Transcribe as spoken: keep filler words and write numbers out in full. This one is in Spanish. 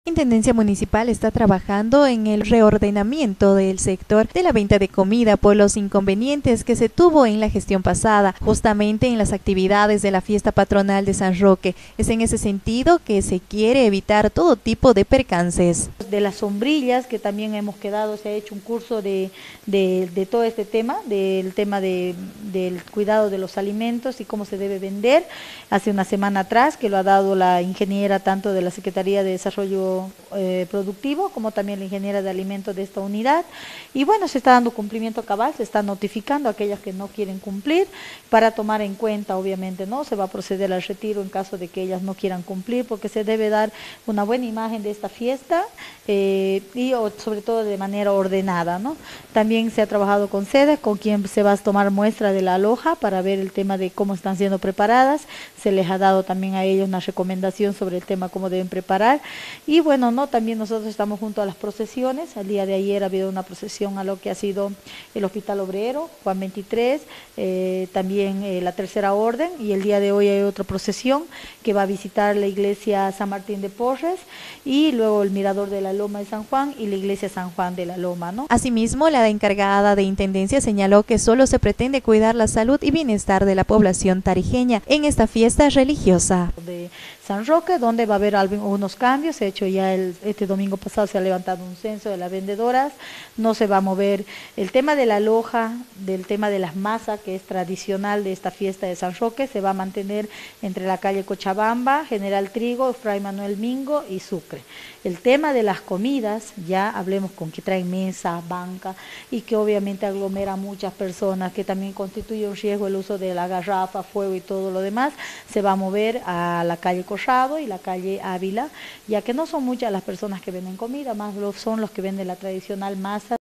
Intendencia Municipal está trabajando en el reordenamiento del sector de la venta de comida por los inconvenientes que se tuvo en la gestión pasada, justamente en las actividades de la fiesta patronal de San Roque. Es en ese sentido que se quiere evitar todo tipo de percances. De las sombrillas, que también hemos quedado, se ha hecho un curso de, de, de todo este tema, del tema de, del cuidado de los alimentos y cómo se debe vender, hace una semana atrás, que lo ha dado la ingeniera tanto de la Secretaría de Desarrollo Eh, productivo, como también la ingeniera de alimentos de esta unidad, y bueno, se está dando cumplimiento cabal, se está notificando a aquellas que no quieren cumplir, para tomar en cuenta, obviamente, ¿no? Se va a proceder al retiro en caso de que ellas no quieran cumplir, porque se debe dar una buena imagen de esta fiesta, eh, y o, sobre todo de manera ordenada, ¿no? También se ha trabajado con SEDES, con quien se va a tomar muestra de la aloja, para ver el tema de cómo están siendo preparadas, se les ha dado también a ellos una recomendación sobre el tema cómo deben preparar, y bueno, no, también nosotros estamos junto a las procesiones. El día de ayer ha habido una procesión a lo que ha sido el Hospital Obrero, Juan veintitrés, eh, también eh, la Tercera Orden, y el día de hoy hay otra procesión que va a visitar la iglesia San Martín de Porres, y luego el Mirador de la Loma de San Juan y la iglesia San Juan de la Loma, ¿no? Asimismo, la encargada de Intendencia señaló que solo se pretende cuidar la salud y bienestar de la población tarijeña en esta fiesta religiosa. De San Roque, donde va a haber algunos cambios. Se ha hecho ya el, este domingo pasado se ha levantado un censo de las vendedoras, no se va a mover el tema de la loja, del tema de las masas, que es tradicional de esta fiesta de San Roque, se va a mantener entre la calle Cochabamba, General Trigo, Fray Manuel Mingo y Sucre. El tema de las comidas, ya hablemos con que traen mesa, banca, y que obviamente aglomera a muchas personas, que también constituye un riesgo el uso de la garrafa, fuego y todo lo demás, se va a mover a la calle Corrado y la calle Ávila, ya que no son muchas las personas que venden comida, más son los que venden la tradicional masa.